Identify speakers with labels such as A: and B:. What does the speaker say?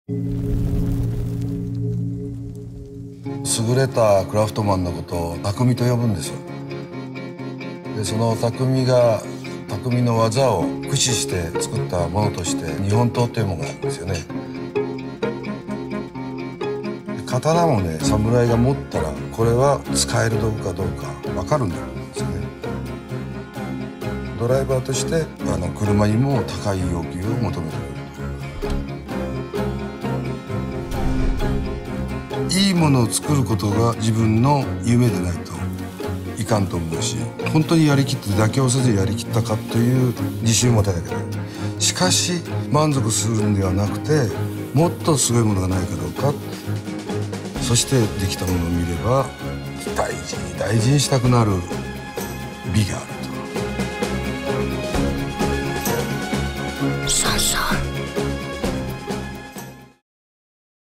A: 優れたクラフトマンのことを匠と呼ぶんですよ。でその匠の技を駆使して作ったものとして日本刀というものがあるんですよね。刀もね、侍が持ったらこれは使える道具かどうか分かるんですよね。ドライバーとして車にも高い要求を求めてくる。いいものを作ることが自分の夢でないといかんと思うし、本当にやりきって妥協せずやりきったかという自信を持たなきゃいけない。しかし満足するんではなくて、もっとすごいものがないかどうか、そしてできたものを見れば大事に大事にしたくなる美がある。